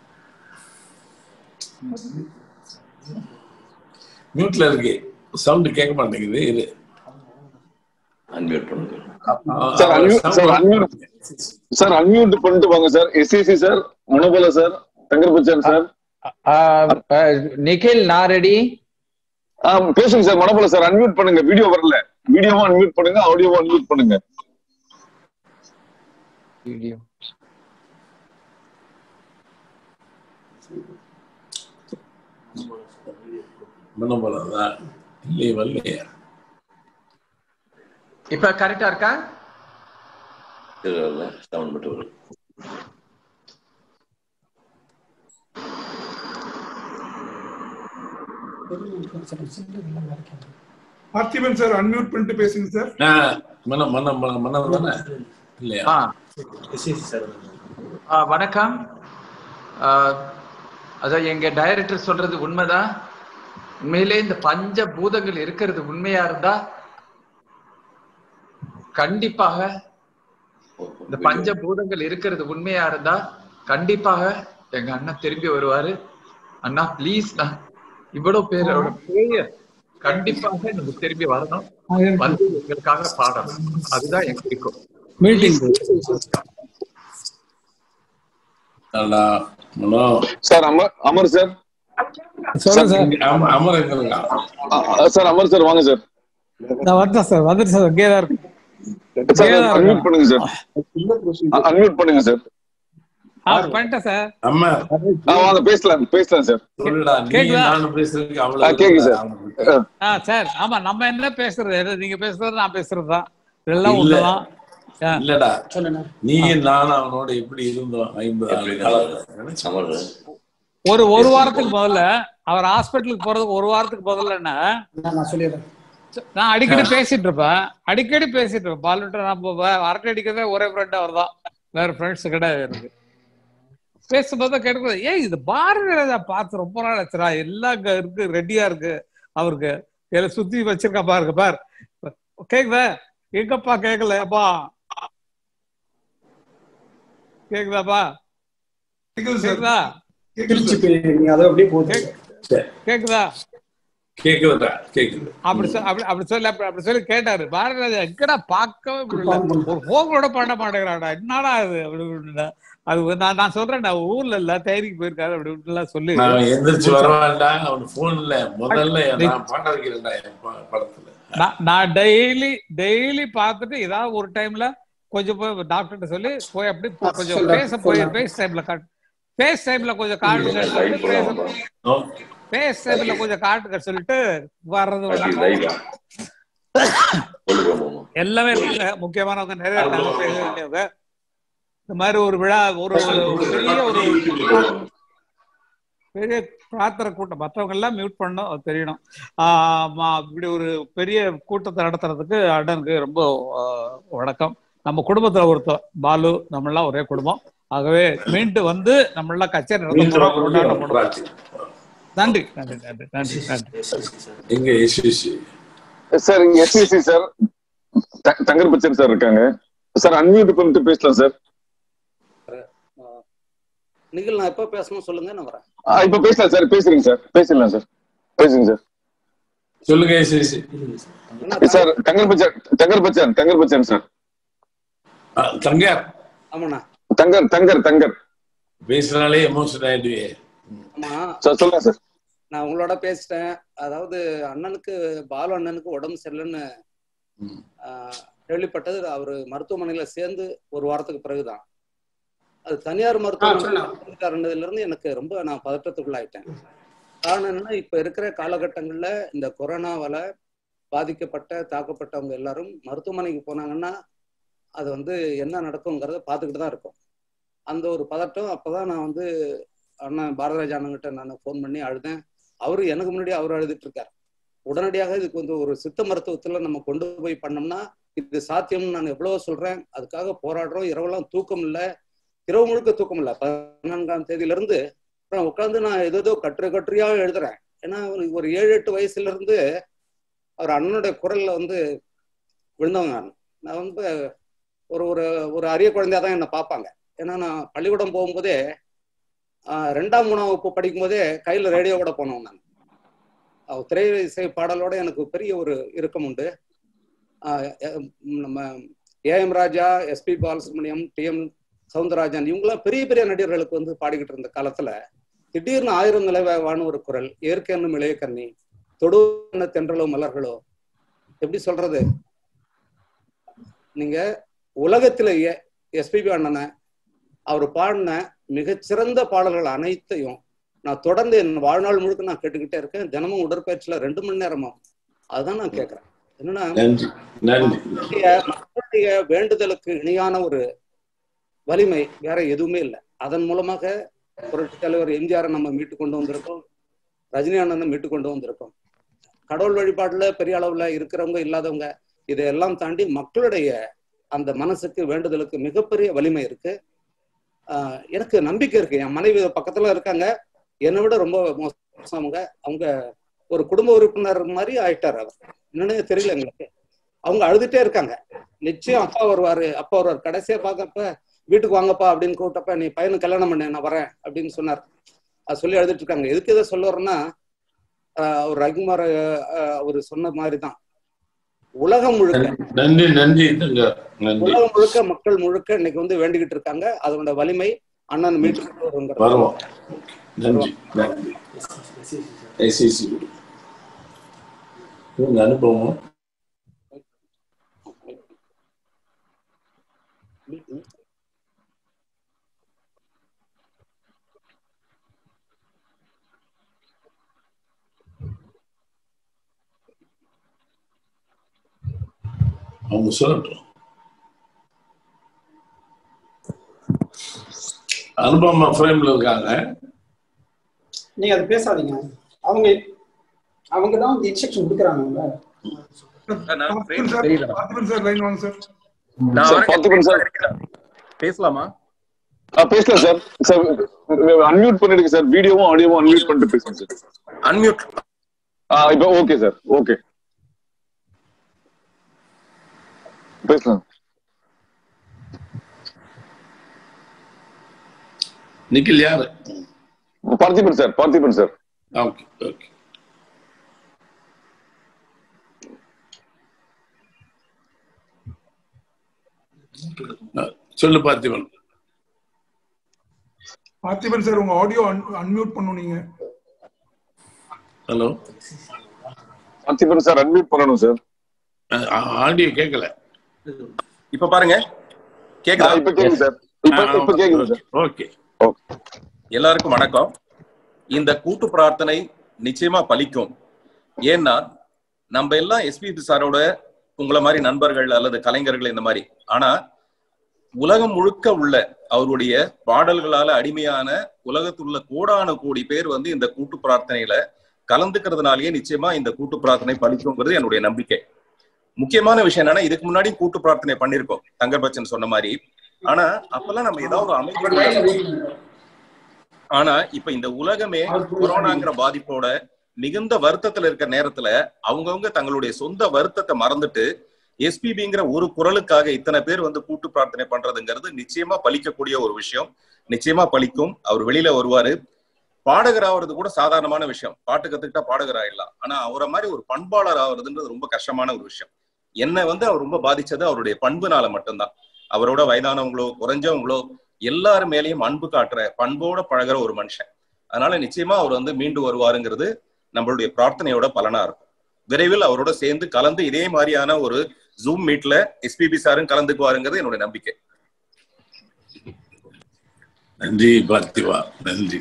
மியூட்ல இருக்கு, சவுண்ட் கேட்க மாட்டேங்குது. இது அன்மியூட் பண்ணுங்க சார். அன்மியூட் சார் அன்மியூட் பண்ணிட்டு வாங்க sir. SCC sir, Manobala sir, Thangar Bachan sir, Nikhil நான் ரெடி. பேசுங்க சார். மனோபல சார் அன்மியூட் பண்ணுங்க. வீடியோ வரல. வீடியோவும் அன்மியூட் பண்ணுங்க, ஆடியோவும் அன்மியூட் பண்ணுங்க. வீடியோ மனம் போலதா இல்லை வரலையா? இப்ப கரெக்டா இருக்கா? சவுண்ட் மட்டும் வரும். பார்த்திபன் சார் அன்மியூட் பண்ணிட்டு பேசுங்க சார். மனம் மனம் மனம் தானே இல்லையா? வணக்கம். அதான் எங்க டைரக்டர் சொல்றது உண்மைதான். உண்மையிலே இந்த பஞ்ச பூதங்கள் இருக்கிறது உண்மையா இருந்தா கண்டிப்பாக இந்த பஞ்ச பூதங்கள் இருக்கிறது உண்மையா இருந்தா கண்டிப்பாக எங்க அண்ணன் திரும்பி வருவாரு. அண்ணா பிளீஸ் தான் இவ்வளவு பேரோட பேய கண்டிப்பாக நீங்க திரும்பி வரணும், வந்து எங்களுக்காக பாடணும். அதுதான் எங்க பிடிக்கும். Sir Amar Amar sir Amar sir Amar sir வாங்க சார். நான் வரேன் சார். வந்துட்டு சார் அங்கேயே தான் இருக்கு. அன்மியூட் பண்ணுங்க சார். அன்மியூட் பண்ணுங்க சார். ஆ பண்ணிட்டேன் சார். அம்மா வாங்க பேசலாம் பேசலாம் சார். கேக்குதா? நான் பேசுறதுக்கு அவ்வளவு கேக்குது சார். ஆ சார் ஆமா நம்ம என்ன பேசுறது, நீங்க பேசுறது நான் பேசுறதுதான் எல்லாம் ஒண்ணுதான். இல்லடா நீ நானும் அவனோட எப்படி இருந்தோம் ஐம்பது ஒரு ஒரு வாரத்துக்கு முதல்ல அவர் ஹாஸ்பிட்டலுக்கு போறதுக்கு ஒரு வாரத்துக்கு முதல்ல என்ன நான் அடிக்கடி பேசிட்டு இருப்பேன் அடிக்கடி பேசிட்டு இருப்பேன் பாலுட்ட நம்ம அரட்டை அடிக்கிறதே ஒரே ஃப்ரெண்ட் அவர் தான், வேற ஃப்ரெண்ட்ஸ் கிடையாது எனக்கு. பேசும்போது கேட்க ஏய் இது பாரதி ராஜா பார்த்து ரொம்ப நாள் ஆச்சுரா, எல்லாம் இருக்கு ரெடியா இருக்கு அவருக்கு எல்லாம் சுத்தி வச்சிருக்கா பாருங்க பாரு. கேக்குதா? எங்கப்பா கேட்கலப்பா? கேக்குதாப்பா? கேக்குதா? கேக்குதா? கேக்குதா? கேக்குது. அப்படி அப்படி அப்படி சொல்லி அப்படி சொல்லி கேட்டாரு பாரதி ராஜா. எங்கடா பார்க்கவே முடியல, ஒரு போங்களோட பண்ண மாட்டேங்கிறாடா, என்னடா அது அப்படி. அது நான் நான் சொல்றேன் நான் ஊர்ல இல்ல தேரிக்கு போயிருக்காரு அப்படி இப்படிலாம் சொல்லி எந்திரிச்சு வரவாண்டா அவன் போன்ல முதல்ல நான் பாட வைக்கிறேன்டா படத்துல. நான் டெய்லி டெய்லி பார்த்துட்டு ஏதாவது ஒரு டைம்ல கொஞ்சம் போய் டாக்டர்கிட்ட சொல்லி போய் அப்படி கொஞ்சம் பேச போய் பேஸ் டைம்ல காட்டு பேஸ் டைம்ல கொஞ்சம் காட்டு பேஸ் டைம்ல கொஞ்சம் காட்டுக்க சொல்லிட்டு வர்றது எல்லாமே இருக்காங்க. முக்கியமானவங்க நிறைய பேச வேண்டியவங்க. இந்த மாதிரி ஒரு விழா ஒரு பெரிய ஒரு பெரிய பிரார்த்தனை கூட்டம் மற்றவங்க எல்லாம் மியூட் பண்ணணும், அது தெரியணும். ஆஹ் இப்படி ஒரு பெரிய கூட்டத்தை நடத்துறதுக்கு அண்ணனுக்கு ரொம்ப வணக்கம். நம்ம குடும்பத்துல ஒருத்தர் பாலு, நம்ம எல்லாம் ஒரே குடும்பம். ஆகவே மீண்டும் வந்து நம்ம எல்லாம் கச்சேரி நடத்த நன்றி நன்றி நன்றி நன்றி நன்றி. சார் இங்க SVC sir Thangar Bachan sir இருக்காங்க சார். அன்மியூட் பண்ணிட்டு பேசலாம் சார். நிகழ் நான் எப்ப பேசணும் சொல்லுங்க, நான் வரேன். இப்ப பேசலாம் சார். பேசுறீங்க சார், பேசலாம் சார், பேசுங்க சார். சொல்லுங்க சார். தங்கர் பச்சன் தங்கர் பச்சன் தங்கர் பச்சன் சார். தங்கர் ஆமாண்ணா. தங்கர் தங்கர் தங்கர் பேசுறாலே எமோஷன் ஆயிடுவே. ஆமா சார் சொல்லுங்க சார். நான் உங்களோட பேசிட்டேன். அதாவது அண்ணனுக்கு பாலு அண்ணனுக்கு உடம்பு சரியில்லைன்னு கேள்விப்பட்டது அவரு மருத்துவமனையில சேர்ந்து ஒரு வாரத்துக்கு பிறகுதான். அது தனியார் மருத்துவமனைல இருந்து எனக்கு ரொம்ப நான் பதற்றத்துக்குள்ளாயிட்டேன். காரணம் என்னன்னா இப்ப இருக்கிற காலகட்டங்கள்ல இந்த கொரோனாவால பாதிக்கப்பட்ட தாக்கப்பட்டவங்க எல்லாரும் மருத்துவமனைக்கு போனாங்கன்னா அது வந்து என்ன நடக்குங்கிறத பார்த்துக்கிட்டு தான் இருக்கும். அந்த ஒரு பதட்டம். அப்பதான் நான் வந்து அண்ணன் பாரதிராஜா அண்ணங்கிட்ட நான் ஃபோன் பண்ணி அழுதேன். அவரு எனக்கு முன்னாடி அவர் அழுதுட்டு இருக்காரு. உடனடியாக இதுக்கு வந்து ஒரு சித்த மருத்துவத்துல நம்ம கொண்டு போய் பண்ணோம்னா இது சாத்தியம்னு நான் எவ்வளவோ சொல்றேன். அதுக்காக போராடுறோம். இரவெல்லாம் தூக்கம் இல்லை, இரவு முழுக்க தூக்கம் இல்லை. பதினான்காம் தேதியில இருந்து உட்காந்து நான் ஏதோ கட்டுரை கட்டுரையா எழுதுறேன். ஏன்னா ஒரு ஏழு எட்டு வயசுல இருந்து அவர் அண்ணனுடைய குரல்ல வந்து விழுந்தவங்க. நான் நான் வந்து ஒரு ஒரு ஒரு அரிய குழந்தையா தான் என்னை பார்ப்பாங்க. ஏன்னா நான் பள்ளிக்கூடம் போகும்போதே ஆஹ் ரெண்டாம் மூணாம் வகுப்பு படிக்கும் போதே கையில ரேடியோ கூட போனோம். நான் திரை இசை பாடலோட எனக்கு பெரிய ஒரு இறுக்கம் உண்டு. ஆஹ் நம்ம A M Raja, S P Balasubrahmanyam, T M Soundararajan இவங்கெல்லாம் பெரிய பெரிய நடிகர்களுக்கு வந்து பாடிக்கிட்டு இருந்த காலத்துல திடீர்னு ஆயிரம் நிலைவான ஒரு குரல், ஏற்கனும் இளைய கண்ணி, தொடு தென்றலோ மலர்களோ, எப்படி சொல்றது, நீங்க உலகத்திலேயே எஸ்பிபி அண்ணனை அவர் பாடின மிகச்சிறந்த பாடல்கள் அனைத்தையும் நான் தொடர்ந்து என் வாழ்நாள் முழுக்க நான் கேட்டுக்கிட்டே இருக்கேன். தினமும் உடற்பயிற்சியில ரெண்டு மணி நேரமா அதுதான் நான் கேட்கிறேன். என்னன்னா மக்களுடைய வேண்டுதலுக்கு இணையான ஒரு வலிமை வேற எதுவுமே இல்லை. அதன் மூலமாக புரட்சி தலைவர் எம்ஜிஆரை நம்ம மீட்டு கொண்டு வந்திருக்கோம், ரஜினி அண்ணனை மீட்டு கொண்டு வந்திருக்கோம். கடவுள் வழிபாட்டுல பெரிய அளவுல இருக்கிறவங்க இல்லாதவங்க இதையெல்லாம் தாண்டி மக்களுடைய அந்த மனசுக்கு வேண்டுதலுக்கு மிகப்பெரிய வலிமை இருக்கு. ஆஹ் எனக்கு நம்பிக்கை இருக்கு. என் மனைவி பக்கத்துல இருக்காங்க, என்னை விட ரொம்ப மோசமாங்க. அவங்க ஒரு குடும்ப உறுப்பினர் மாதிரி ஆயிட்டார். அவர் என்னன்னு தெரியல எங்களுக்கு. அவங்க அழுதுட்டே இருக்காங்க. நிச்சயம் அப்பா வருவாரு அப்பா வருவார். கடைசியா பார்க்கப்ப வீட்டுக்கு வாங்கப்பா அப்படின்னு கூப்பிட்டப்ப நீ பையனுக்கு கல்யாணம் பண்ண நான் வரேன் அப்படின்னு சொன்னார். அது சொல்லி அழுதுட்டு இருக்காங்க. எதுக்கு இதை சொல்ல வரேன்னா ஆஹ் ஒரு ரகுமார் அவரு சொன்ன மாதிரிதான் உலகம் முழுக்க நன்றி நன்றி உலகம் முழுக்க மக்கள் முழுக்க இன்னைக்கு வந்து வேண்டிக்கிட்டு இருக்காங்க. அதனோட வலிமை அண்ணன் மீட்டு வருவோம். நன்றி நன்றி. அனுபவம் அவங்க சொல்லட்டும். அனுபவமா ஃப்ரேம்ல இருக்காங்க. நீங்க அது பேசாதீங்க. அவங்க அவங்க தான் இந்த இன்ஸ்ட்ரக்ஷன் கொடுக்குறாங்க. பேசலாமா? பேசலாம் சார். சார் அன்மியூட் பண்ணிடுங்க சார். வீடியோவும் ஆடியோவும் அன்மியூட் பண்ணிட்டு பேசுங்க சார். அன்மியூட். ஆ இப்போ ஓகே சார். ஓகே பேசலாம். நிக்கில் யாரு? Parthiban sir. Parthiban sir. Okay okay. சொல்லு பார்த்திபன். பார்த்திபன் சார் உங்க ஆடியோ அன்மியூட் பண்ணணும் நீங்க. ஹலோ பார்த்திபன் சார் அன்மியூட் பண்ணணும் சார். ஆடியோ கேட்கல. இப்ப பாருங்க கேக்குதா? இப்ப கேக்குது சார். இப்ப இப்ப கேக்குது சார். ஓகே. எல்லாருக்கும் வணக்கம். இந்த கூட்டு பிரார்த்தனை நிச்சயமா பலிக்கும். ஏன்னா நம்ம எல்லாம் எஸ்பிபி சாரோட உங்களை மாதிரி நண்பர்கள் அல்லது கலைஞர்கள் இந்த மாதிரி. ஆனா உலகம் முழுக்க உள்ள அவருடைய பாடல்களால அடிமையான உலகத்துள்ள கோடான கோடி பேர் வந்து இந்த கூட்டு பிரார்த்தனையில கலந்துக்கிறதுனாலேயே நிச்சயமா இந்த கூட்டு பிரார்த்தனை பலிக்குங்கிறது என்னுடைய நம்பிக்கை. முக்கியமான விஷயம் என்னன்னா இதுக்கு முன்னாடி கூட்டு பிரார்த்தனை பண்ணிருக்கோம் தங்கர் பச்சன் சொன்ன மாதிரி. ஆனா அப்பெல்லாம் நம்ம ஏதாவது ஒரு அமைப்பு. ஆனா இப்ப இந்த உலகமே கொரோனாங்கிற பாதிப்போட மிகுந்த வருத்தத்துல இருக்கிற நேரத்துல அவங்கவுங்க தங்களுடைய சொந்த வருத்தத்தை மறந்துட்டு எஸ்பிபிங்கிற ஒரு குரலுக்காக இத்தனை பேர் வந்து கூட்டு பிரார்த்தனை பண்றதுங்கிறது நிச்சயமா பலிக்கக்கூடிய ஒரு விஷயம். நிச்சயமா பலிக்கும். அவர் வெளியில வருவாரு. பாடகர் ஆகுறது கூட சாதாரணமான விஷயம். பாட்டு கத்துக்கிட்டா பாடகர் ஆயிடலாம். ஆனா அவரை மாதிரி ஒரு பண்பாளர் ஆகுறதுன்றது ரொம்ப கஷ்டமான ஒரு விஷயம். என்னை வந்து அவர் ரொம்ப பாதிச்சது அவருடைய பண்புனால மட்டும்தான். அவரோட வயதானவங்களோ குறைஞ்சவங்களோ எல்லாரும் மேலேயும் அன்பு காட்டுற பண்போட பழகிற ஒரு மனுஷன். அதனால நிச்சயமா அவர் வந்து மீண்டு வருவாருங்கிறது நம்மளுடைய பிரார்த்தனையோட பலனா இருக்கும். விரைவில் அவரோட சேர்ந்து கலந்து இதே மாதிரியான ஒரு ஜூம் மீட்ல எஸ்பிபி சாரும் கலந்துக்குவாருங்கிறது என்னுடைய நம்பிக்கை. நன்றி பார்த்திவா. நன்றி.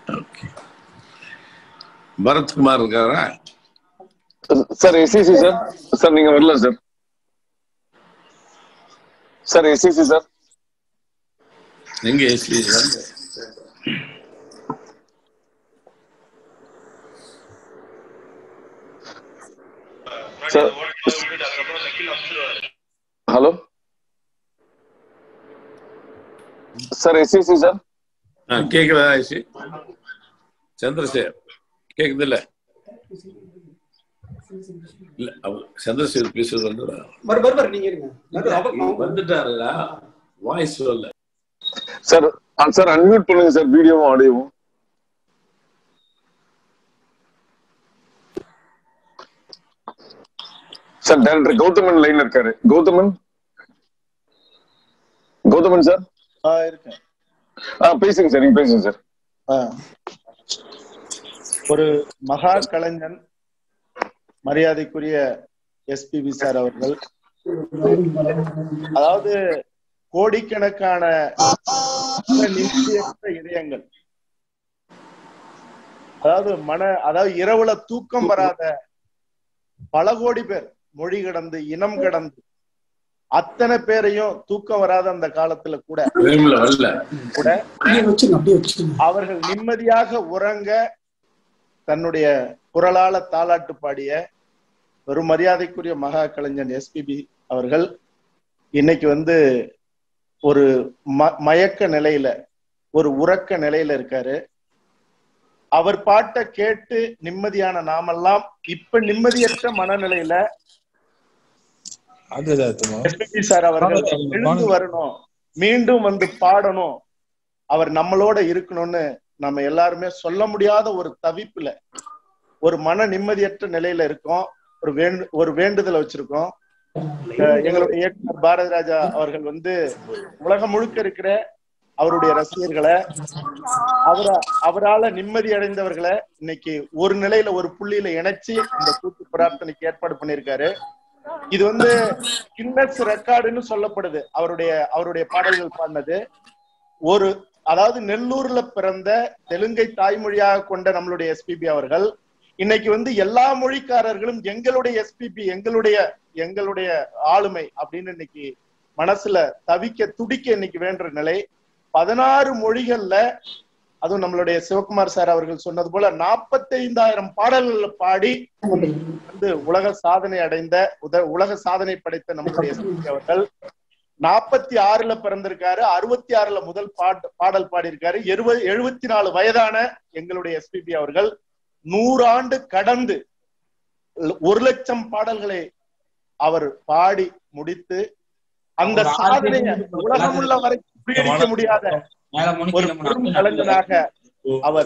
பரத்குமார் இருக்காரா சார்? SCC sir. சார் நீங்க வரல சார். Sir SCC sir. எங்க SCC sir? Hello sir SCC sir. கேக்குதா? எஸ்சி சந்திரசேகர் கேக்குது இல்ல? இல்ல சந்திரசேகர் பேசுறது வந்துட்டாருல வாய்ஸ் வரல சார். சார் அன்மியூட் பண்ணுங்க சார் வீடியோவும் ஆடியோவும். சார் டைரக்டர் கௌதமன் லைன்ல இருக்காரு. கௌதமன் கௌதமன் சார். இருக்கேன். பேசுங்க சார். நீங்க பேசுங்க சார். ஒரு மகா கலைஞன் மரியாதைக்குரிய எஸ்பிபி சார் அவர்கள், அதாவது கோடிக்கணக்கான நிச்சயமற்ற இதயங்கள் அதாவது மன அதாவது இரவுல தூக்கம் வராத பல கோடி பேர், மொழி கடந்து இனம் கடந்து அத்தனை பேரையும் தூக்கம் வராத அந்த காலத்துல கூட கூட அவர்கள் நிம்மதியாக உறங்க தன்னுடைய குரலால தாலாட்டு பாடிய ஒரு மரியாதைக்குரிய மகா கலைஞன் எஸ்பிபி அவர்கள் இன்னைக்கு வந்து ஒரு ம மயக்க நிலையில, ஒரு உறக்க நிலையில இருக்காரு. அவர் பாட்டை கேட்டு நிம்மதியான நாமெல்லாம் இப்ப நிம்மதியற்ற மனநிலையில எஸ்பிபி சார் அவர்கள் எழுந்து வரணும், மீண்டும் வந்து பாடணும், அவர் நம்மளோட இருக்கணும்னு நம்ம எல்லாருமே சொல்ல முடியாத ஒரு தவிப்புல, ஒரு மன நிம்மதியற்ற நிலையில இருக்கோம். ஒரு வேண்டு ஒரு வேண்டுதலை வச்சிருக்கோம். எங்களுடைய இயக்குனர் பாரதி ராஜா அவர்கள் வந்து உலகம் முழுக்க இருக்கிற அவருடைய ரசிகர்களை, அவர அவரால் நிம்மதி அடைந்தவர்களை இன்னைக்கு ஒரு நிலையில ஒரு புள்ளியில இணைச்சு இந்த கூட்டு பிரார்த்தனைக்கு ஏற்பாடு பண்ணியிருக்காரு. இது வந்து கின்னஸ் ரெக்கார்டுன்னு சொல்லப்படுது. அவருடைய அவருடைய பாடல்கள் பாடினது ஒரு அதாவது நெல்லூர்ல பிறந்த தெலுங்கை தாய்மொழியாக கொண்ட நம்மளுடைய எஸ்பிபி அவர்கள் இன்னைக்கு வந்து எல்லா மொழிக்காரர்களும் எங்களுடைய எஸ்பிபி, எங்களுடைய எங்களுடைய ஆளுமை அப்படின்னு இன்னைக்கு மனசுல தவிக்க துடிக்க இன்னைக்கு வேண்ட நிலை. பதினாறு மொழிகள்ல, அதுவும் நம்மளுடைய சிவகுமார் சார் அவர்கள் சொன்னது போல நாற்பத்தி ஐந்தாயிரம் பாடல்கள் பாடி வந்து உலக சாதனை அடைந்த உத உலக சாதனை படைத்த நம்மளுடைய எஸ்பிபி அவர்கள் நாற்பத்தி ஆறுல பிறந்திருக்காரு. அறுபத்தி ஆறுல முதல் பாட்டு பாடல் பாடியிருக்காரு. எழுபது எழுபத்தி நாலு வயதான எங்களுடைய எஸ்பிபி அவர்கள் நூறாண்டு கடந்து ஒரு லட்சம் பாடல்களை அவர் பாடி முடித்து அந்த சாதனையை உலகமுள்ள வரைக்கும் முறியடிக்க முடியாத ஒரு பெரும் கலைஞனாக அவர்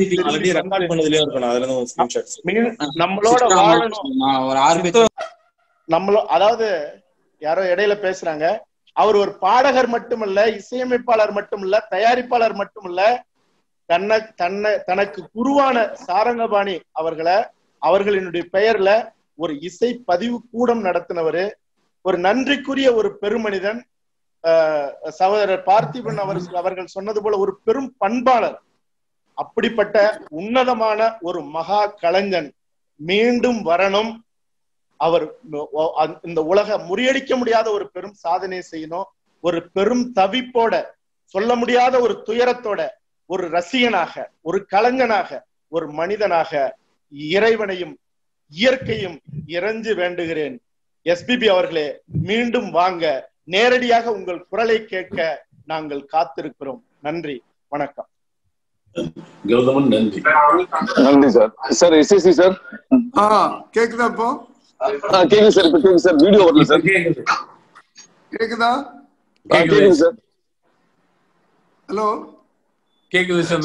மீண்டும் நம்மளோட வாழணும். நம்மளோ அதாவது யாரோ இடையில பேசுறாங்க, அவர் ஒரு பாடகர் மட்டுமல்ல, இசையமைப்பாளர் மட்டுமல்ல, தயாரிப்பாளர் மட்டுமல்ல, தன்னை தன்னை தனக்கு குருவான சாரங்கபாணி அவர்களை அவர்களினுடைய பெயர்ல ஒரு இசை பதிவு கூடம் நடத்தினவர், ஒரு நன்றிக்குரிய ஒரு பெருமனிதன். சகோதரர் பார்த்திபன் அவர் அவர்கள் சொன்னது போல ஒரு பெரும் பண்பாளர். அப்படிப்பட்ட உன்னதமான ஒரு மகா கலைஞன் மீண்டும் வரணும். அவர் இந்த உலக முறியடிக்க முடியாத ஒரு பெரும் சாதனை செய்யணும். ஒரு பெரும் தவிப்போட, சொல்ல முடியாத ஒரு துயரத்தோட, ஒரு ரசிகனாக, ஒரு கலைஞனாக, ஒரு மனிதனாக இறைவனையும் இயற்கையும் இறைஞ்சு வேண்டுகிறேன். எஸ்பிபி அவர்களே, மீண்டும் வாங்க, நேரடியாக உங்கள் குரலை கேட்க நாங்கள் காத்திருக்கிறோம். நன்றி, வணக்கம். கௌதமன் நன்றி. நன்றி சார். சார் எஸ்எஸ்சி சார் கேக்குதா? இப்போ கேக்குது சார். இப்போ கேக்குது சார். வீடியோ வரல சார். கேக்குதா? கேக்குது சார். ஹலோ, கேக்குது சார்.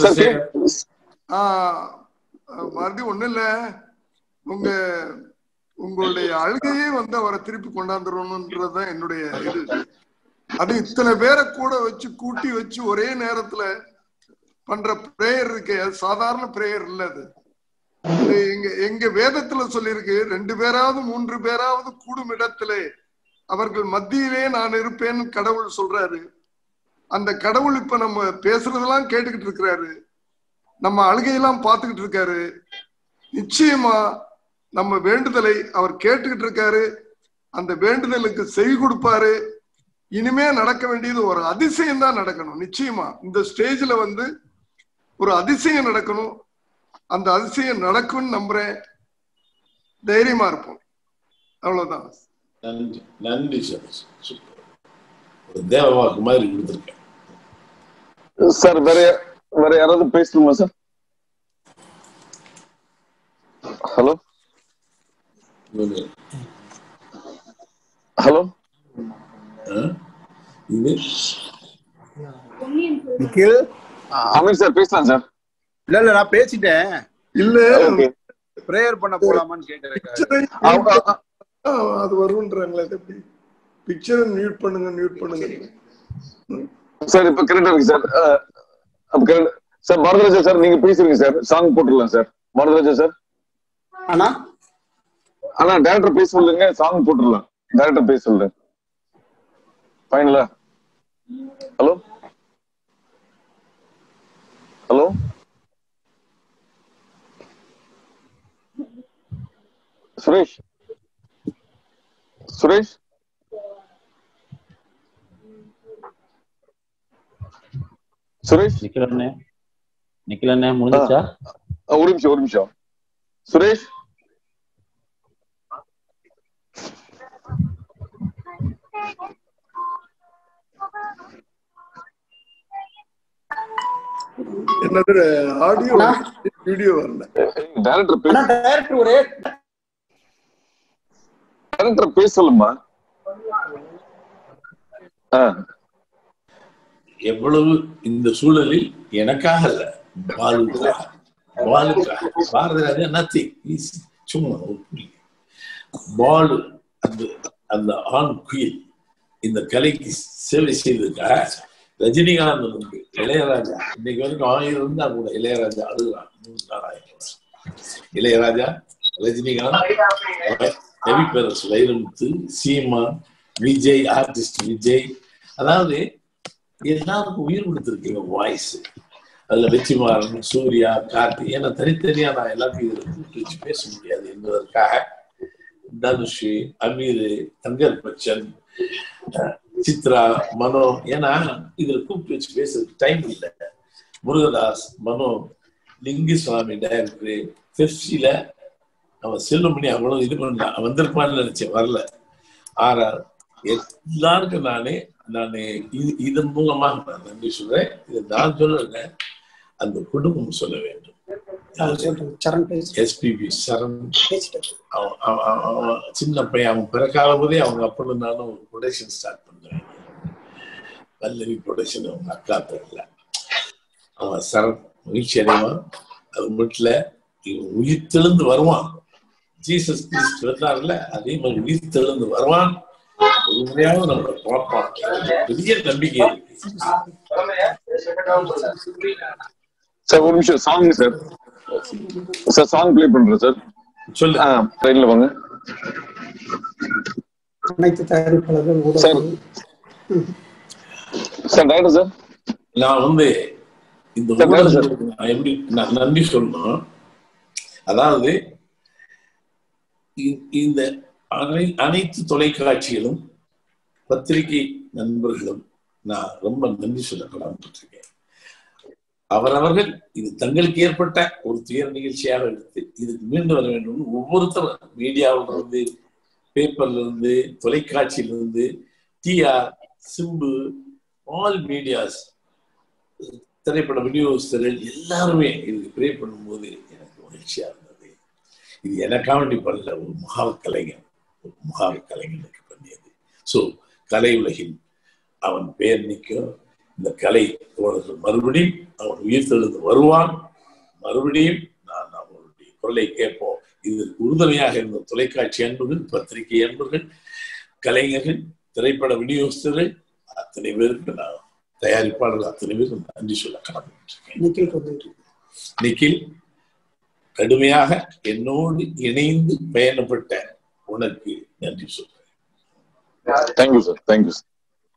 மறுபடியும் ஒண்ணு இல்ல, உங்க உங்களுடைய அழுகையே வந்து அவரை திருப்பி கொண்டாந்துடணும்ன்றதுதான் என்னுடைய இது. அது இத்தனை பேரை கூட வச்சு கூட்டி வச்சு ஒரே நேரத்துல பண்ற பிரேயர் இருக்கு, அது சாதாரண பிரேயர் இல்ல. அது எங்க எங்க வேதத்துல சொல்லியிருக்கு, ரெண்டு பேராவது மூன்று பேராவது கூடும் இடத்திலே அவர்கள் மத்தியிலே நான் இருப்பேன்னு கடவுள் சொல்றாரு. அந்த கடவுள் இப்ப நம்ம பேசுறதெல்லாம் கேட்டுக்கிட்டு இருக்கிறாரு, நம்ம அழுகையெல்லாம் பார்த்துக்கிட்டு இருக்காரு. நிச்சயமா நம்ம வேண்டுதலை அவர் கேட்டுக்கிட்டு இருக்காரு. அந்த வேண்டுதலுக்கு செவி கொடுப்பாரு. இனிமே நடக்க வேண்டியது ஒரு அதிசயம் தான் நடக்கணும். நிச்சயமா இந்த ஸ்டேஜ்ல வந்து ஒரு அதிசயம் நடக்கணும். அந்த அதிசயம் நடக்கும்னு நம்புறேன். தைரியமா இருப்போம். அவ்வளவுதான். நன்றி, நன்றி சார். ஒரு தேவவாக்கு மாதிரி கொடுத்துருக்கேன் சார். வேற வேற யாராவது பேசணுமா sir? Hello hello Nikhil Amir sir பேசலாம் சார். இல்ல இல்ல நான் பேசிட்டேன். இல்ல பிரேயர் பண்ண போலாமான்னு கேட்டேன். அது வரும்ன்றாங்களே, எப்படி பிக்சரை மியூட் பண்ணுங்க மியூட் பண்ணுங்க சார். இப்ப கரெக்டா இருக்கு சார். சார் பாரதராஜா சார், நீங்க பேசுறீங்க சார். சாங் போட்டுடலாம் சார். பாரதராஜா சார். அண்ணா அண்ணா டைரக்டர் பேச சொல்லுங்க, சாங் போட்டுடலாம். டைரக்டர் பேச சொல்லுங்க. ஃபைனலா? ஹலோ ஹலோ சுரேஷ் சுரேஷ் சுரேஷ் நிக்கலண்ணே நிக்கலண்ணே முடிஞ்சுச்சா? ஒரு நிமிஷம் ஒரு நிமிஷம் சுரேஷ் என்னது ஆடியோ வீடியோ வரல. டைரக்டர் டைரக்டர் ஒரே டைரக்டர் பேச சொல்லுமா. எவ்வளவு இந்த சூழலில் எனக்காக அல்ல, பாலுக்காக பாலுக்காக பாரதிராஜா நத்திங் சும்மா பாலு அந்த அந்த ஆண் குயில் இந்த கலைக்கு சேவை செய்ததுக்காக ரஜினிகாந்த் வந்து இளையராஜா இன்னைக்கு வரைக்கும் ஆயிரம் இருந்தா கூட இளையராஜா அழுகிறான். மூணு நாளாயிரம் இளையராஜா, ரஜினிகாந்த், ரவிபரஸ், வைரமுத்து, சீமா, விஜய், ஆர்டிஸ்ட் விஜய், அதாவது எல்லாருக்கும் உயிர் கொடுத்துருக்கீங்க வாய்ஸ். அதுல வெற்றிமாறன், சூர்யா, கார்த்தி, ஏன்னா தனித்தனியா நான் எல்லாத்தையும் இதுல கூப்பிட்டு வச்சு பேச முடியாது என்பதற்காக தனுஷ், அமீர், தங்கர் பச்சன், சித்ரா, மனோ, ஏன்னா இதுல கூப்பிட்டு வச்சு பேசுறதுக்கு டைம் இல்லை. முருகதாஸ், மனோ, லிங்குசுவாமி டைரக்டர், பெப்சில அவன் செல்லுமணி அவ்வளவு இது பண்ணான், வந்திருப்பான்னு நினைச்சேன், வரல. ஆறா எல்லாருக்கும் நானே நான் இதன் மூலமாக நான் நன்றி சொல்றேன். இதை நான் சொல்லல, அந்த குடும்பம் சொல்ல வேண்டும். எஸ்பிபி சரண் சின்ன பையன், அவன் பிறக்காத போதே அவங்க அப்பனும் நானும் ஒரு ப்ரொடக்ஷன் ஸ்டார்ட் பண்ணேன். பல்லவி ப்ரொடக்ஷன், அவங்க அக்கா பேர்ல. அவன் சரண் மகிழ்ச்சி அடைவான். அது மட்டும் இல்ல, இவன் உயிர் தெழுந்து வருவான். ஜீசஸ் கிறிஸ்து வந்தார்ல, அதே மாதிரி உயிர் தெழுந்து வருவான். ஒரு முறையாவது நம்மளை பார்ப்பான். பெரிய நம்பிக்கை இருக்கு. சார் ஒரு நிமிஷம் song sir sir song play பண்றேன் சார். சொல்லு. ட்ரெயின்ல வாங்க அனைத்து தயாரிப்பாளர்கள் சார். சார் டைரக்டர் சார், நான் வந்து இந்த நான் எப்படி நான் நன்றி சொல்லணும். அதாவது இந்த அனைத்து தொலைக்காட்சிகளும் பத்திரிகை நண்பர்களும் நான் ரொம்ப நன்றி சொல்ல கடமைப்பட்டிருக்கேன். அவரவர்கள் இது தங்களுக்கு ஏற்பட்ட ஒரு துயர் நிகழ்ச்சியாக எடுத்து இதுக்கு மீண்டு வர வேண்டும். ஒவ்வொருத்தரும் மீடியாவில் இருந்து, பேப்பர்ல இருந்து, தொலைக்காட்சியிலிருந்து, டிஆர், சிம்பு, ஆல் மீடியாஸ், திரைப்பட விநியோகஸ்தர்கள் எல்லாருமே இதுக்கு ப்ரே பண்ணும்போது எனக்கு மகிழ்ச்சியா இருந்தது. இது எனக்காக வேண்டி பண்ணல, ஒரு மகா கலைஞன் ஒரு மகா கலைஞனுக்கு பண்ணியது. ஸோ கலை உலகில் அவன் பெயர் நிற்கும். இந்த கலை தோழர்கள் மறுபடியும் அவன் உயிர் தெழுந்து வருவான். மறுபடியும் நான் அவனுடைய குரலை கேட்போம். இதற்கு உறுதுணையாக இருந்த தொலைக்காட்சி அன்பர்கள், பத்திரிகை அன்பர்கள், கலைஞர்கள், திரைப்பட விநியோகஸ்தர்கள் அத்தனை பேருக்கு நான், தயாரிப்பாளர்கள் அத்தனை பேருக்கு நன்றி சொல்ல கடமைப்பட்டிருக்கேன். நிக்கில், கடுமையாக என்னோடு இணைந்து பயணப்பட்ட உனக்கு நன்றி சொல்றேன். Thank you sir. Thank you sir.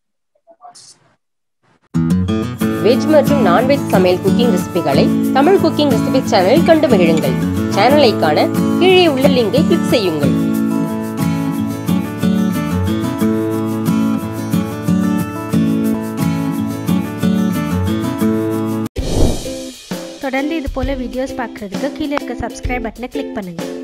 Veg மற்றும் நான்வெஜ் சமையல் குக்கிங் ரெசிபிகளை தமிழ் குக்கிங் ரெசிபி சேனலில் கண்டு மகிழுங்கள். சேனலை காண கீழே உள்ள லிங்கை கிளிக் செய்யுங்கள். தொடர்ந்து இது போல வீடியோஸ் பார்க்குறதுக்கு கீழே இருக்க சப்ஸ்கிரைப் பட்டனை கிளிக் பண்ணுங்கள்.